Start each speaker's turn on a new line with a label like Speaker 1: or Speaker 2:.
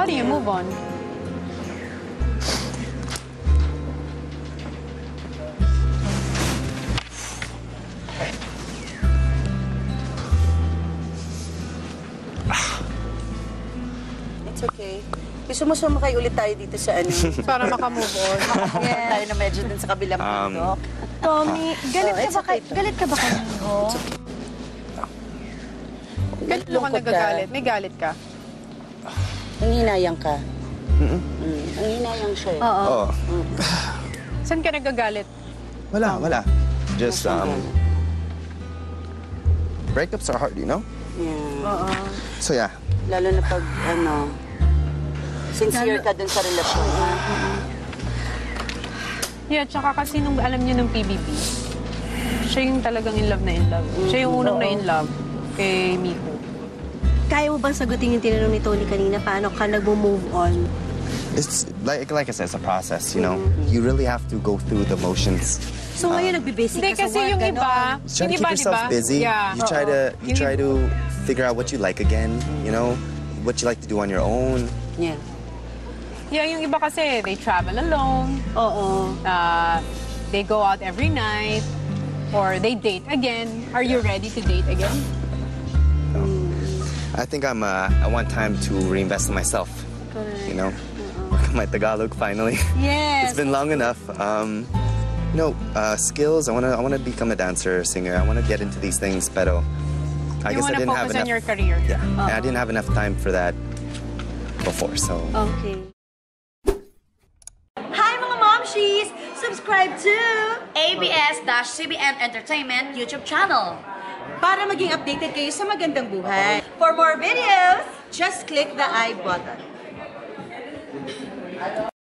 Speaker 1: How do you move on?
Speaker 2: It's okay. Gusto mo sumakay ulit tayo dito sa ano?
Speaker 1: Para makamove on.
Speaker 2: Yeah. Tayo na medyo dun sa kabilang bundok.
Speaker 3: Tommy, galit ka ba kanino?
Speaker 1: Galit mo ka nagagalit? May galit ka?
Speaker 2: Nanghinayang ka. Nanghinayang siya eh.
Speaker 4: Oo.
Speaker 1: Saan ka nagagalit?
Speaker 4: Wala. Just, breakups are hard, you know?
Speaker 2: Yeah.
Speaker 4: So, yeah.
Speaker 2: Lalo na pag, sincere ka dun sa relasyon.
Speaker 1: Yeah, tsaka kasi nung alam niyo nung PBB, siya yung talagang in love na in love. Siya yung unang na in love kay Miko.
Speaker 3: Kaya mo bang sagutin yung tinanong ni Toni kanina? Paano ka nag-move on?
Speaker 4: It's like I said, it's a process, you know? You really have to go through the motions.
Speaker 3: So ngayon, nagbe-basic
Speaker 1: Hindi,
Speaker 3: ka sa
Speaker 1: kasi
Speaker 3: work,
Speaker 1: yung iba,
Speaker 4: You try to keep yourself busy.
Speaker 1: Yeah.
Speaker 4: You try to figure out what you like again, you know? What you like to do on your own.
Speaker 2: Yeah.
Speaker 1: Yeah, yung iba kasi, they travel alone.
Speaker 3: Oo.
Speaker 1: They go out every night. Or they date again. Are you ready to date again?
Speaker 4: No. I think I want time to reinvest in myself.
Speaker 3: Correct.
Speaker 4: You know? Work on my Tagalog finally.
Speaker 3: Yes.
Speaker 4: It's been long enough. You know, skills, I wanna become a dancer, singer. I wanna get into these things, pero I guess I didn't have enough.
Speaker 1: You wanna focus on your career.
Speaker 4: Yeah, and I didn't have enough time for that before, so.
Speaker 3: Okay. Hi mga momshies! Subscribe to
Speaker 5: ABS-CBN Entertainment YouTube channel.
Speaker 2: Para maging updated kayo sa Magandang Buhay. For more videos, just click the I button.